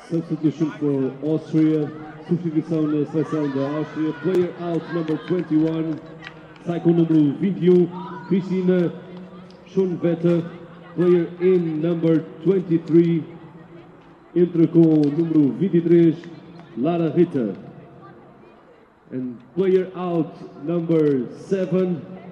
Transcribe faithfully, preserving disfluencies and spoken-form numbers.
Substitution for Austria. Substituição na seleção da Áustria. Player out number twenty-one. Sai com o número vinte e um. Cristina Schoenwetter. Player in number twenty-three. Entra com o número vinte e três. Lara Ritter. And player out number seven.